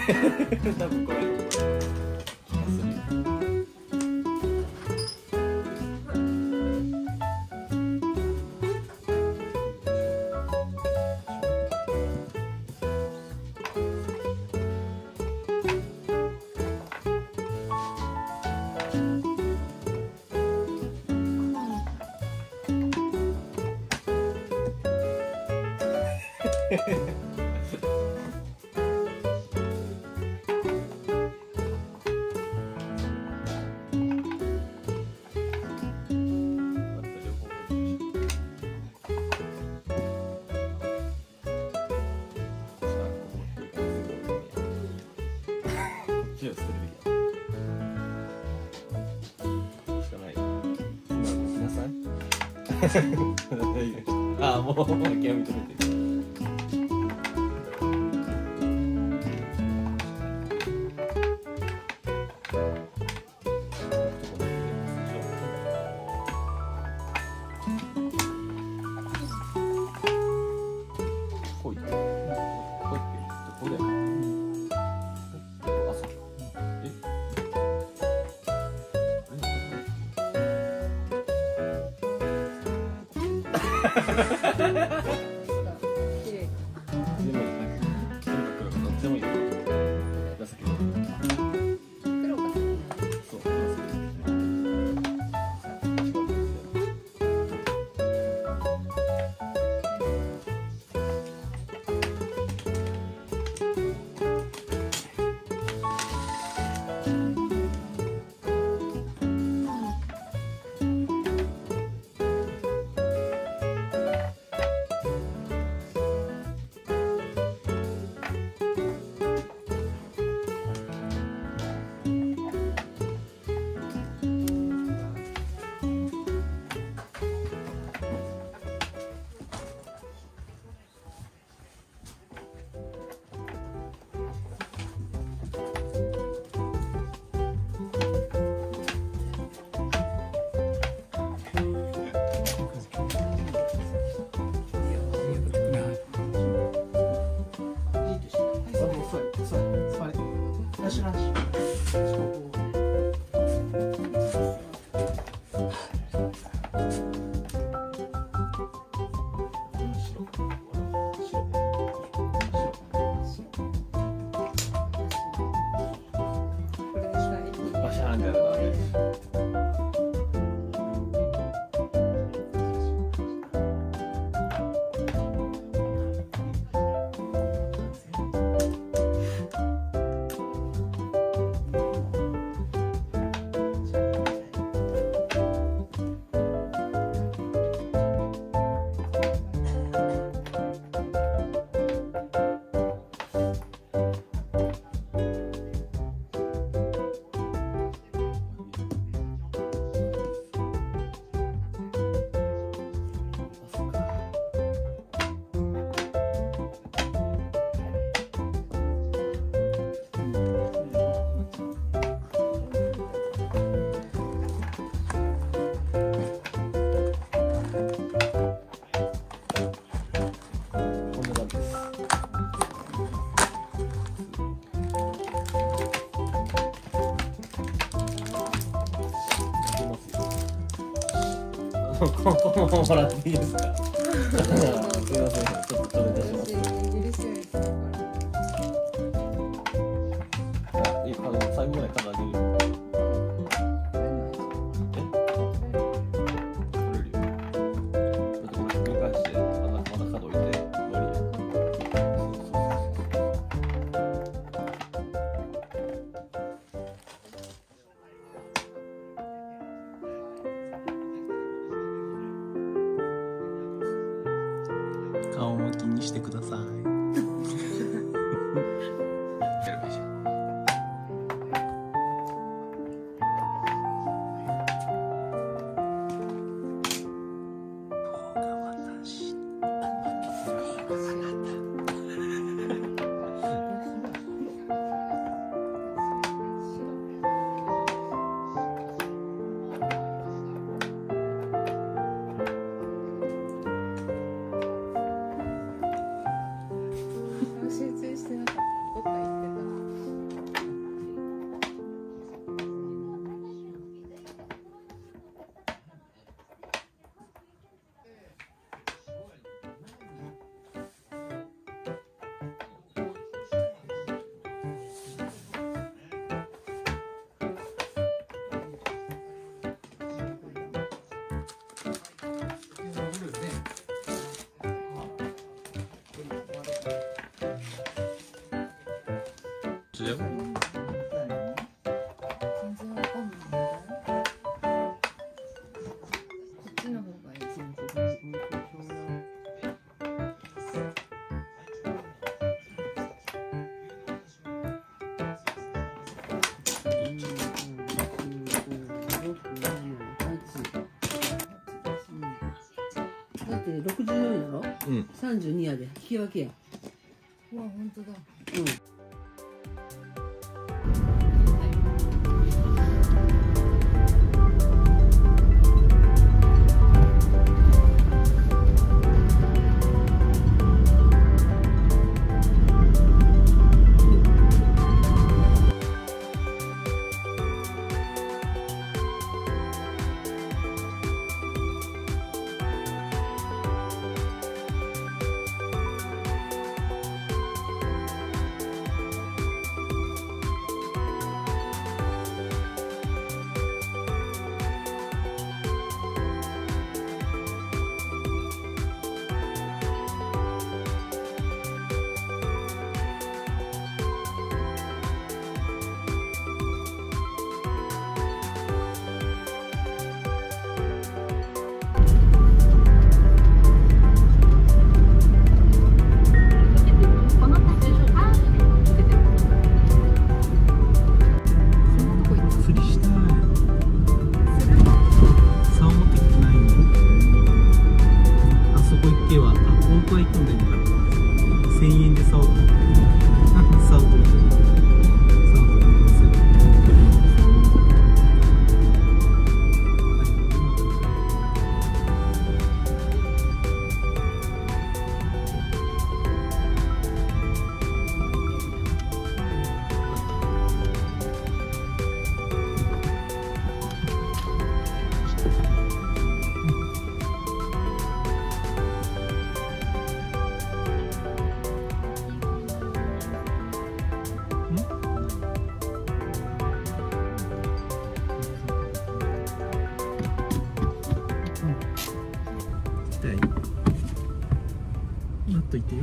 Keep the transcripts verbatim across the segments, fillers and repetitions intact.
多分これああ、もう諦めてみてる。このままもらっていいですか。すみません、ちょっと取り出します。あ、いい、あの最後まで飾り。 顔も気にしてください。 だってろくじゅうよんやろ、うん、さんじゅうにやで引き分けや。うわ、本当だ。うん。 待っといてよ。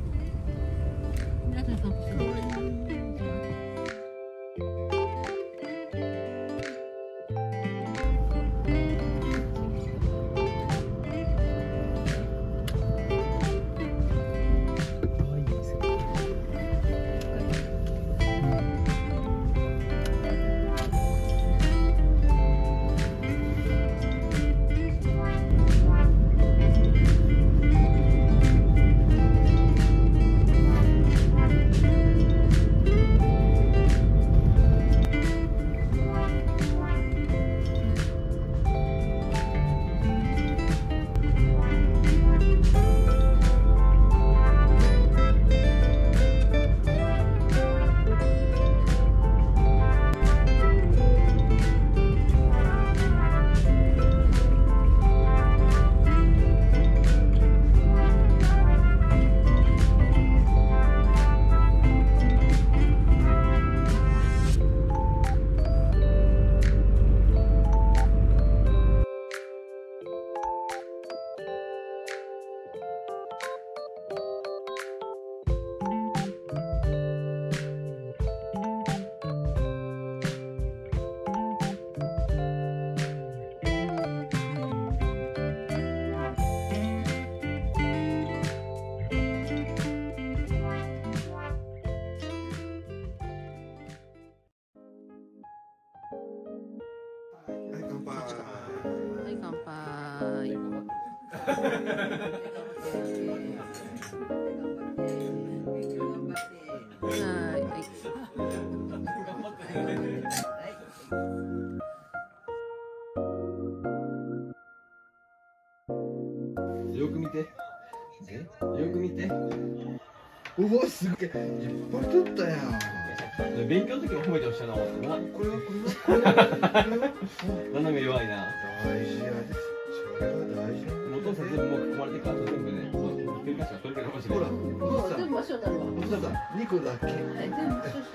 よく見て。え？よく見て。うわ、すっげえ。いっぱい取ったやん。勉強の時も褒めてほしいな、思ってな。これはこれはこれは。斜め弱いな。大事やで。それは大事。お父さん全部もう囲まれてから全部ね、そうひっくり返したら取れるかもしれない。ほら、お父さん。全部真っ白になるわ。お父さん、にこだけ。はい、全部真っ白して。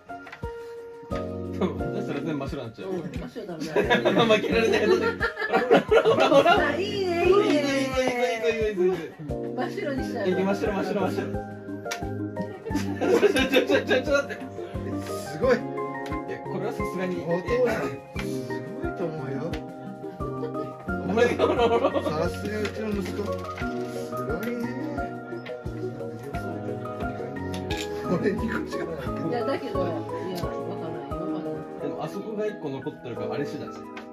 そしたら全部真っ白になっちゃう。真っ白だろうね。負けられないやつ。 あ、いいね、いいね。真っ白にしちゃう。 真っ白、真っ白、真っ白。ちょちょちょちょちょっと待って。すごい。いや、これはさすがに。お父さん。すごいと思うよ。お前がほらほら。さすがうちの息子。すごいね。これにこしかない。 いや、だけど、いや、わからない、今まで。 でも、あそこが一個残ってるから、あれしだし。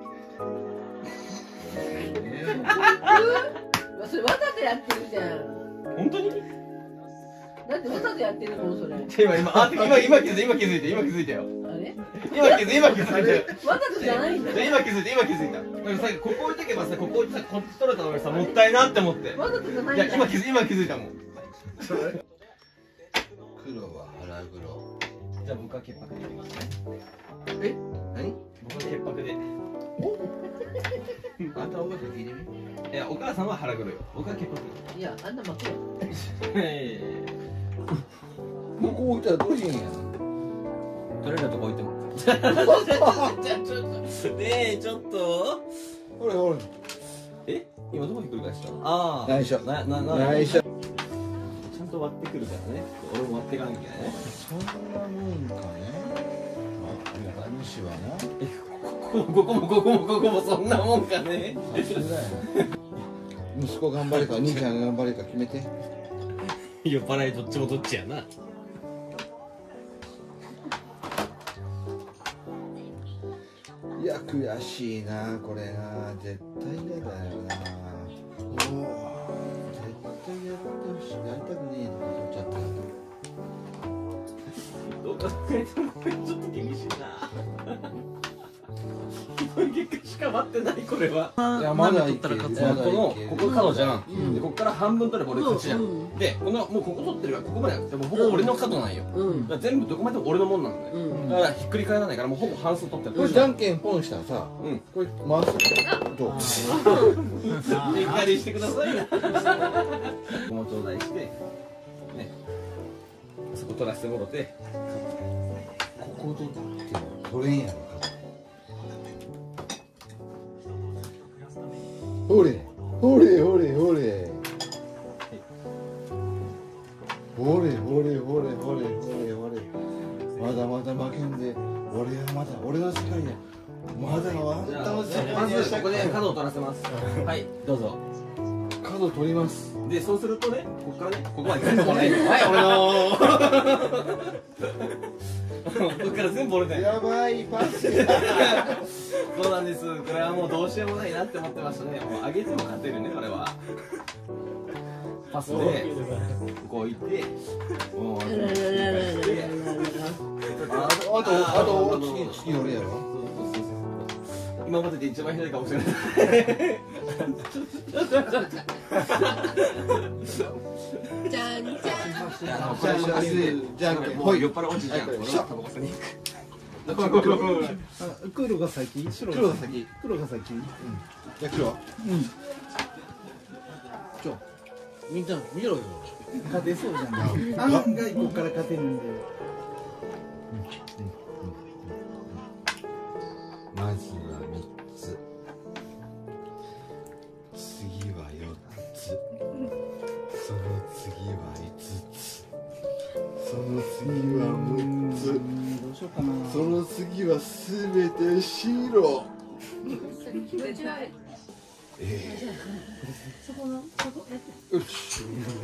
それわざとやってるじゃん。 本当に？ だってわざとやってるもんそれ。 今今あ今今気づいて今気づいて今気づいたよ。 あれ？ 今気づいて今気づいたよ。 わざとじゃないんだよ。 今気づいて今気づいた。でもさここ置いとけばさここ置いてさこっち取れたのにさもったいなって思って。 わざとじゃないんだよ。 いや今気づい今気づいたもん。 黒は腹黒。 じゃあ僕は潔白でいきますね。 え？何？ 僕は潔白で。 あんたお母さん聞いてみ。 いやお母さんは腹黒いよ。僕は潔白。 いやあんな負けよ。 ここ置いたらどうしんや。 取れるとこ置いても。ねえちょっと。 ほらほら。 え？今どこひっくり返したの？ああ。 内緒。 ななな。 内緒。 ちゃんと割ってくるからね。俺も割っていかなきゃね。 そんなもんかね。あ、ありがとう。西はな。 ここもここもここもそんなもんかね。 息子頑張れか兄ちゃん頑張れか決めて。 酔っ払いどっちもどっちやな。 いや悔しいなこれな絶対嫌だよな。おお絶対やってほしいやりたくねえとか言っちゃった。 どう考えてもこれちょっと厳しいな。結果しか待ってないこれは。 いやまだいける。 このここ角じゃん。でここから半分取れば俺勝ちじゃん。でこのもうここ取ってるからここまででもほぼ俺の角なんよ。だから全部どこまでも俺のもんなんだよ。だからひっくり返らないからもうほぼ半数取ってる。 これじゃんけんポンしたらさ、これ回すどう？ しっかりしてくださいな。もう頂戴してね。そこ取らせてもろて。 ここ取っても取れんやろか。ほれほれほれほれほれほれほれほれほれほれまだまだ負けんで俺はまだ俺の世界でまだあんたの世界まずここで角を取らせます。はいどうぞ。 角取ります。 でそうするとねここからねここまで全部もらえる。はい俺のここから全部俺だよ。 やばいパス。 そうなんです。これはもうどうしようもないなって思ってましたね。もう上げても勝てるねこれは。パスでここ置いてもうあとあとあと次次俺やろ。 今までで一番ひどいかもしれない。 じゃんじゃん。 じゃんけんほい。 酔っ払いおじいちゃん。 黒が先、白黒が先。 黒が先。 じゃ黒。うん。ちょみんな見ろよ。 勝てそうじゃん。案外ここから勝てるんだよ。 まずは三つ。次は四つ。その次は五つ。その次は六つ。 どうしようかな。 その次はすべて白。ええ。 そこのそこやって。 よし。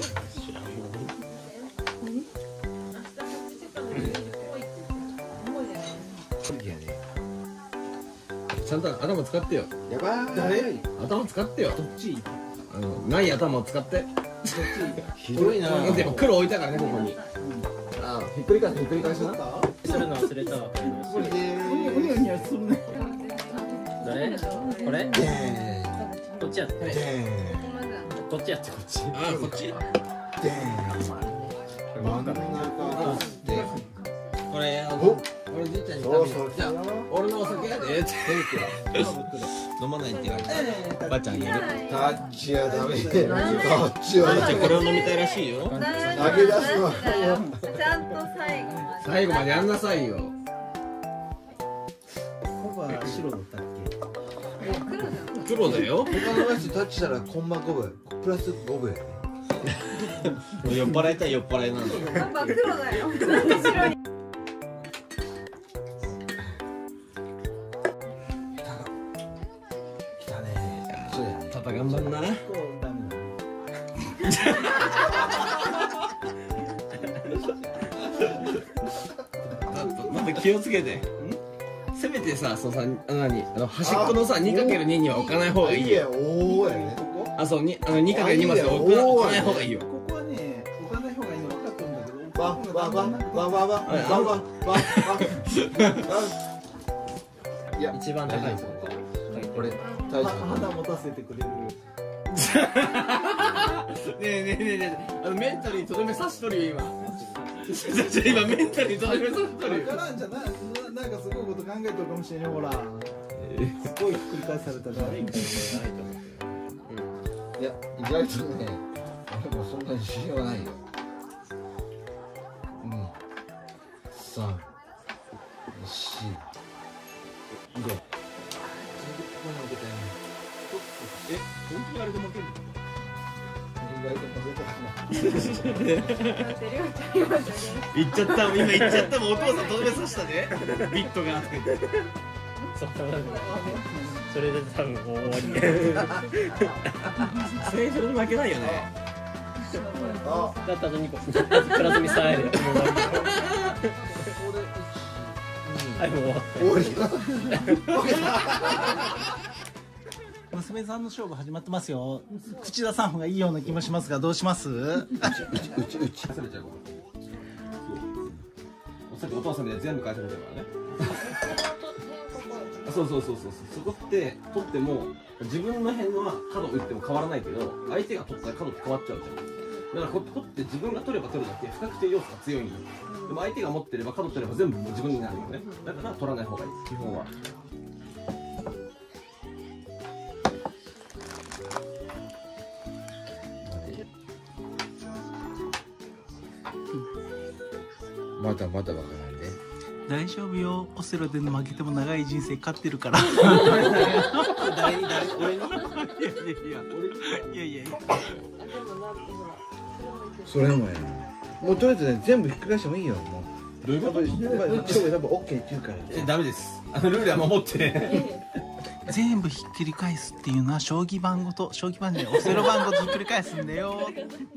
次やね。 ちゃんと頭使ってよ。 やばい。 頭使ってよ。 どっち？ あのない頭を使って。 ひどいな。 でも黒置いたからねここに。あひっくり返すひっくり返しな。 するの忘れたわ。 これでおにおにおにはするね。 どれ？これ？ でこっちやって。 ーん。 こっちやってこっち。 あこっち。 でーん。真ん中で。 これあおの俺じいちゃんにそうそう。 じゃあ俺のお酒やでって飲まないって言われた。ばあちゃんあげる。 タッチはダメ。タッチはダメ。 これを飲みたいらしいよ。 投げ出すわ。 ちゃんと最後まで。 最後までやんなさいよ。 コバ白だったっけ？ 黒じゃん。 黒だよ。 他のやつタッチしたらコンマごぶプラスごぶやね。 酔っ払いたい酔っ払いなんだよ。 やっぱ黒だよ。なんで白に。 来たね。そうや。 パパ頑張んな。 こうダメだね。 まだ気をつけて。せめてさ、そうさ、あの何、あの端っこのさ、にかけるに には置かない方がいいよ。 おおやね。 あ、そう、に、あの、にかけるにまで置か置かない方がいいよ。 ここはね、置かない方がいいの分かってるんだけど。 わわわわわわわわわわ。いや、 一番高いぞ。 これ大丈夫。 肌持たせてくれる。 ねえねえねえねえ、あのメンタルにとどめ刺しとるよ今。今メンタルにとどめ刺しとるよ。 分からんじゃない。なんかすごいこと考えてるかもしれない。ほら。すごいひっくり返されたら。 いや、意外とね、俺もそんなに自信はないよ。うん。さん、四、五。ここに置けたよね。 え、本当にあれで負けるの？ 意外と負けたかな。 言っちゃった、今言っちゃったもん、お父さんとどめ刺したね。ビットが。 そそれで多分もう終わり。 それそれで負けないよね。 あ、 だったらにこプラスにさえる。もう終わり。はい、もう終わった。 終わりだ。 娘さんの勝負始まってますよ。口出さん方がいいような気もしますが、どうします？ うちうち。 忘れちゃうから。さっきお父さんで全部返されてるからね。そうそうそうそう、そこって取っても自分の辺は角打っても変わらないけど、相手が取ったら角って変わっちゃうじゃん。だからこ取って自分が取れば取るだけ不確定要素が強いんだよ。でも相手が持ってれば角取れば全部もう自分になるよね。だから取らない方がいい、基本は。 まだまだわからんで。 大丈夫よ。オセロで負けても長い人生勝ってるから。 誰に誰俺に？ いやいやいや。いやいやいや。 それもやな。もうとりあえずね、全部ひっくり返してもいいよ。もう。 どういうこと？ やっぱり多分オッケーって言うから。 え、ダメです。あのルールは守って。 全部ひっくり返すっていうのは将棋盤ごと、将棋盤でオセロ盤ごとひっくり返すんだよ。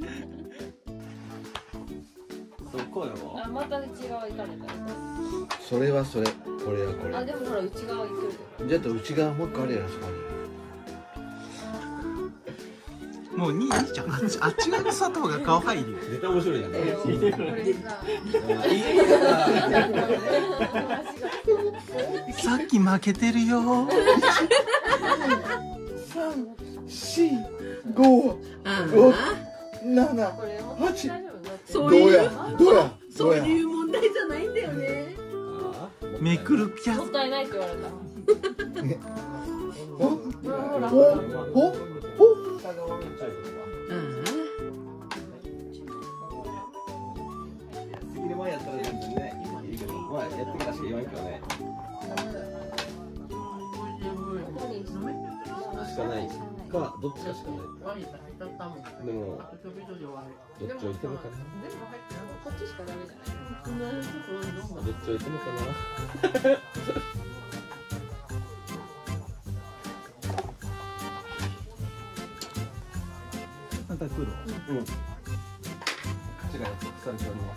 そう、こうよ。 あ、また内側行かれた。 それはそれ、これはこれ。 あ、でもほら内側行ってる。 じゃあと内側もう一個あるやろ、そこに。 もうにいいじゃん。あっち、あっち側の砂糖が顔入るよ。 絶対面白いやん。 これさ。 さっき負けてるよ。 三、四、五、 あ六、 あ、 七、 これも八。 そういうどうや、どうや、どそううや。 いう問題じゃないんだよね。 めくるピャス。 もったいないって言われた。 ほ、 ほらほ、 ほら。 ほ、ほ。 次で前やったら全然ね、いいけど、まあやってからしか言わんけどね。しかないか、どっちかしかない。でも、どっちを言ってもかな。 こっちしかダメじゃない。 どっちを言ってもかな。 また来る。 うん。勝ちが約束されております。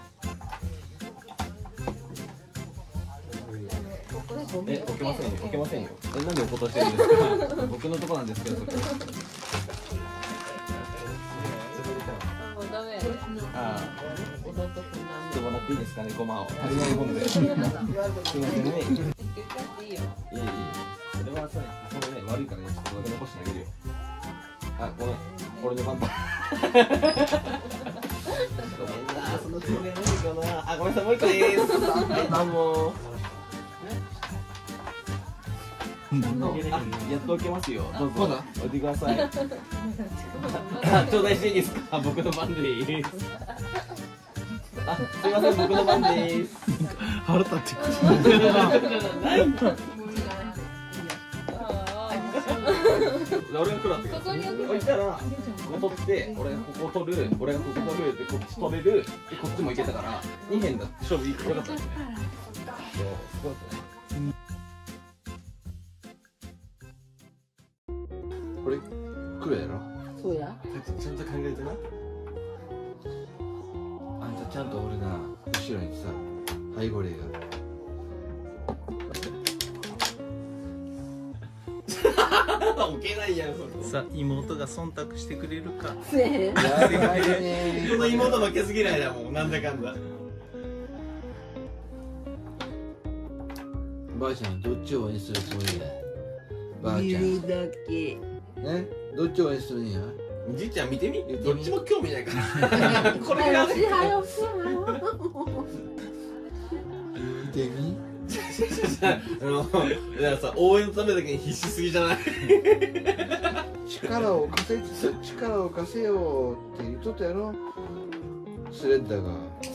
え、置けませんよ、置けませんよ。え、なんで置こうとしてるんですか。僕のとこなんですけど、そこ。 もうダメ。 ああ。ちょっともらっていいですかね、ごまを。足りないもんで。すみませんね。 言っていいよ。 いいいい。それはそれ、それね、悪いからね、ちょっとだけ残してあげるよ。あ、ごめん。俺の番だ。ごめんな、そのつもりはないかな。あ、ごめんなさい、もう一個でーす。はい、どうも。あ、やっと置けますよ。どうぞ。置いてください。あ、頂戴していいですか。僕の番でーす。あ、すいません、僕の番でーす。 腹立ってくる。 ああ。 俺が食らってくる。置いたらここ取って俺がここ取る、俺がここ取るでこっち取れるでこっちもいけたからにへんだ勝負いくよかったんですね。そうそうそう。 これ食うやろ。 そうや。 ちゃんと考えてな。 あんたちゃんと俺な後ろにさ背後霊が。 置けないやん。 さあ妹が忖度してくれるか。 せえへん。 やばいね。 この妹負けず嫌いだもん、なんだかんだ。 ばあちゃんどっちを応援するつもりだ。ばあちゃん見るだけ。 ね、どっちを応援するんや。 じいちゃん見てみ、 てみどっちも興味ないからこれが早押し早押し早押見てみ。 あの、いやさ、応援のためだけに必死すぎじゃない力を稼い力を稼いようって言っとったやろスレッダーが。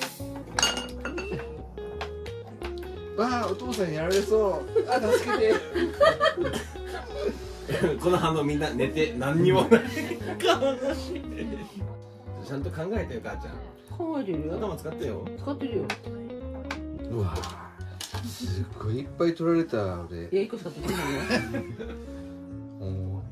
ばあ、お父さんにやられそう。あ、助けてこの反応みんな寝て何にもない悲しい。ちゃんと考えてよ母ちゃん。 考えてるよ。 頭使ってよ。 使ってるよ。 うわすっごいいっぱい取られた俺。 いや、一個しか取ってないよ。 こ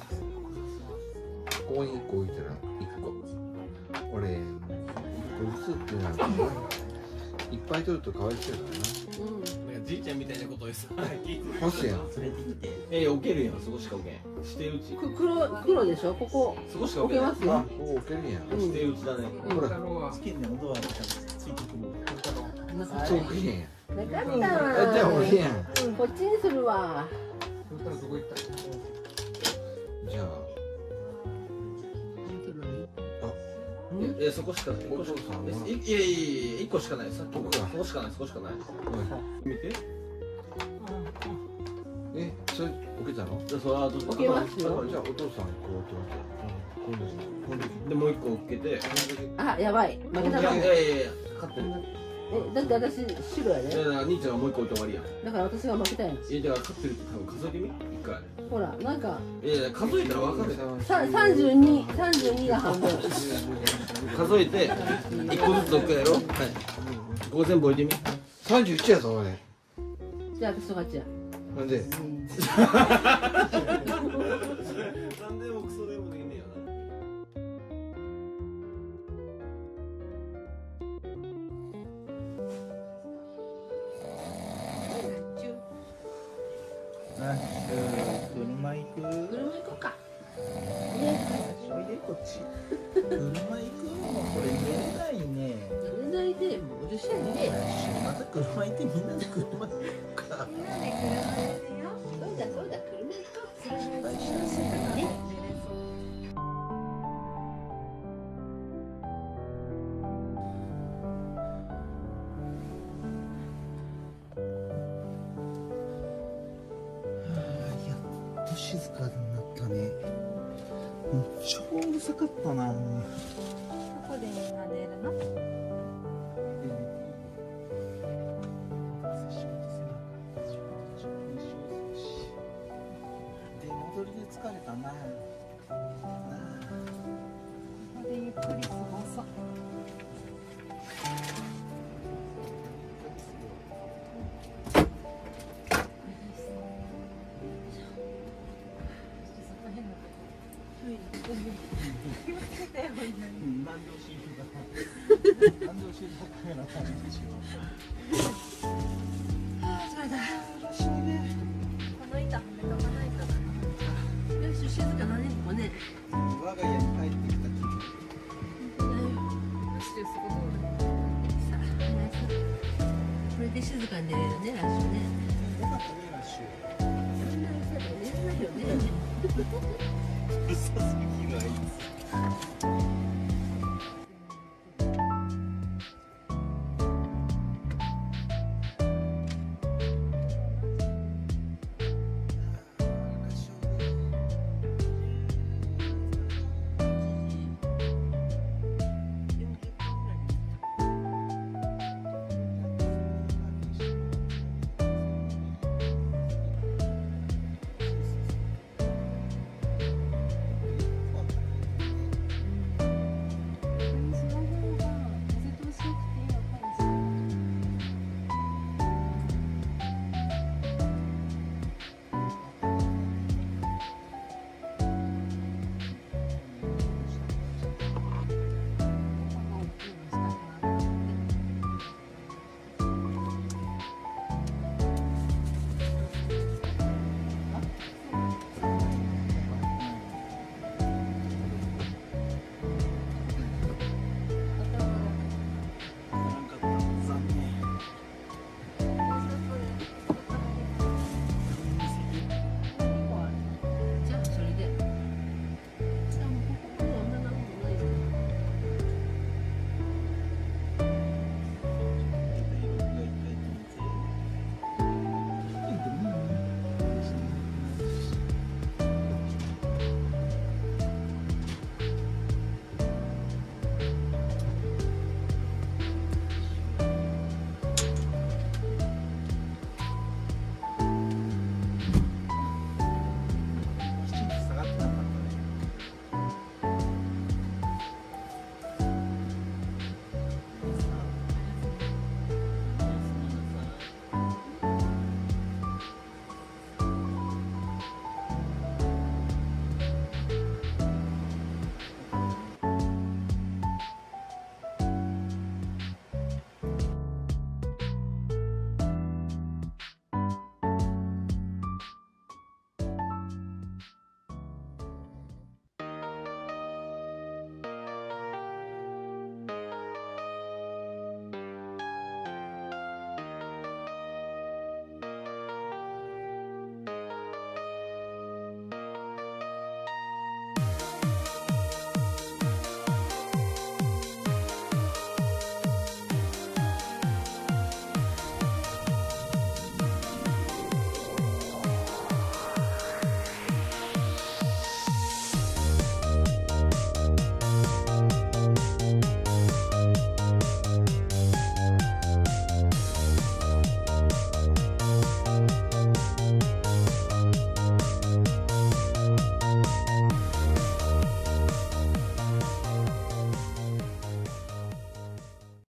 こにいっこ置いたらいっこ。俺いっこずつってなるとないっぱい取るとかわいそうだな。 なんかじいちゃんみたいなことをさ聞いて欲しいやん。 え、置けるやん、そこしか置けん。して打ち。 く黒黒でしょ。ここそこしか置けますよ。 あ、ここ置けるんや。 して打ちだね。 ほら、 好きな音はついてくる。 そう置けへんやん。 なかったあ、じゃあ置けやん。 こっちにするわ。 じゃあ、 え、そこしかない。いっこしかない。いいやいやいや、いっこしかない。さっきの。そこしかない、そこしかない。見て。 え、それ置けたの？ じゃあそれはど置けますよ。 じゃあお父さんこう取って。今度でもういっこ置けて。 あ、やばい。負けたな。 いやいやいやいや、勝ってる。 え、だって私白やいやで。 だから兄ちゃんはもういっこ置いて終わりやん。 だから私が負けたやん。 いやだから勝ってるって多分数えてみ。いっかい。 ほら、なんかいやいや数えたら分かるよ。 さ三十二三十二が半分。 数えていっこずつ置くやろ。はい。ここ全部置いてみ。 三十一やぞ俺。 じゃあ私と勝ちや。 なんで？ なんでもクソでもできねえよな。車行く。 車行こうか。 おいでこっち。車行くのこれ寝れないね。 寝ないでもううるさいね。 また車行ってみんなで車行こうか。 みんなで車ですよ。そうだそうだ、車行こう。失敗しなさいね。 やっと静かになったね。もう超うるさかったな。 ここでみんな寝るの？ 出戻りで疲れたな。 ここでゆっくり過ごそう。この板はめとかないとだな。 よし、静かなね、ここね。 我が家に帰ってきた気分。 さあ、これで静かに寝れるね、ラッシュね。 よかったね、ラッシュ。 そんな朝で寝れないよね。 うるさすぎるあいつ。